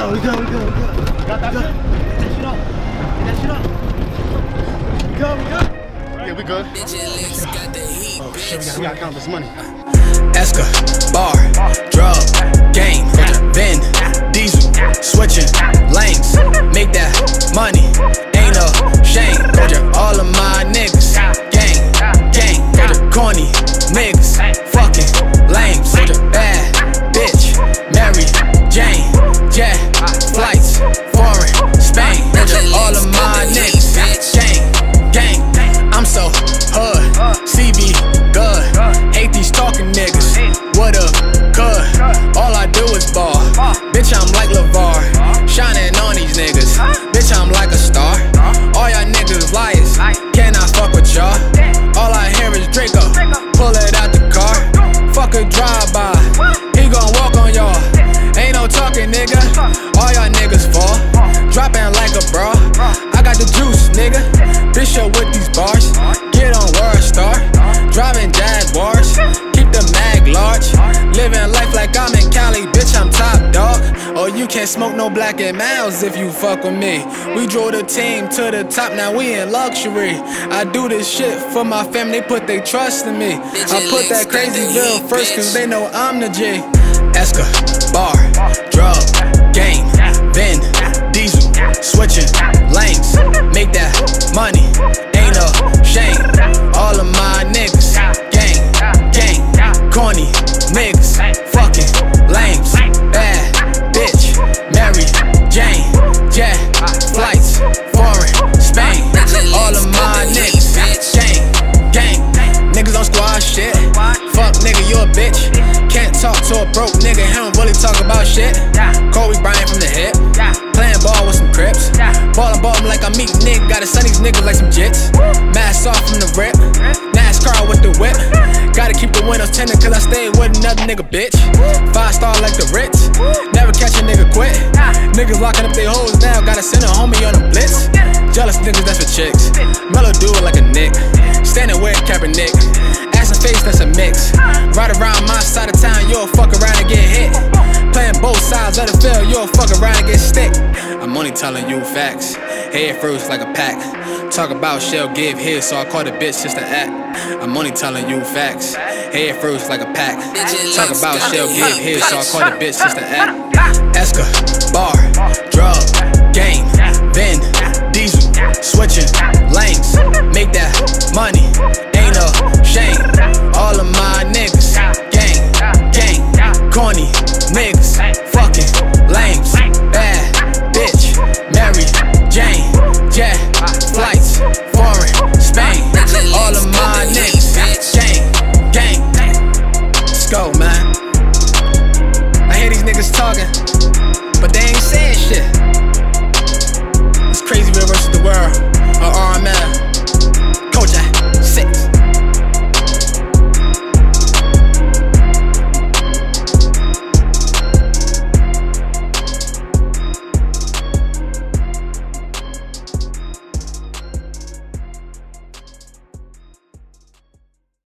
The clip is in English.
We got that shit. Get that shit off. Get that shit off. We good. Yeah, we good. Oh shit, we gotta count this money. Escobar, drug, game, Vin, Diesel, switching lanes, make that money, ain't no shame. All of my niggas, gang, corny niggas, fucking lames, bad bitch, Mary Jane, jet flights, foreign, Spain. All of my niggas, gang, I'm so hood, CB good, hate these talking niggas, what up, good, all I do is ball, bitch I'm like LeVar, shining on these niggas, bitch I'm like a star, all y'all niggas liars, can I fuck with y'all, all I hear is Draco, pull it out the car, fuck a drive-by, he gon' walk on y'all, ain't no talking nigga, all y'all niggas fall, dropping like a bra, I got the juice nigga, bitch up with these bars, get on World Star, driving Jaguars, keep the mag large, living life like I'm in Cali, bitch I'm top dog, oh you can't smoke no Black and Miles if you fuck with me, we drove the team to the top, now we in luxury, I do this shit for my family, they put their trust in me, I put that crazy bill first cause they know I'm the G. Escobar, drug, game, Vin, Diesel, switching lanes, make that money, ain't no shame. All of my niggas, gang, corny niggas, fucking lames, bad bitch, Mary Jane, jet flights, foreign, Spain. All of my niggas, gang, niggas on squad shit. Fuck nigga, you a bitch. Can't talk to a broke nigga, he don't really talk about shit. Kobe Bryant from the hip, playing ball with some crips. Ballin' like I'm meeting nigga, gotta send these niggas like some jits. Mask off from the rip, NASCAR with the whip. Gotta keep the windows tinted cause I stay with another nigga, bitch. 5-star like the Ritz, never catch a nigga quit. Niggas locking up their hoes now, gotta send a homie on a blitz. Jealous niggas, that's for chicks. Mellow do it like a Nick, standing with Kaepernick. Ass and face, that's a mix. Right around my side of town, you'll fuck around and get hit. Playing both sides of the field, you'll fuck around and get stick. I'm only telling you facts, head first like a pack. Talk about shell give his, so I call the bitch just to act. I'm only telling you facts, head first like a pack. Talk about shell give his, so I call the bitch just to act. Escobar, drug, game, Vin, Diesel, switching lanes, make that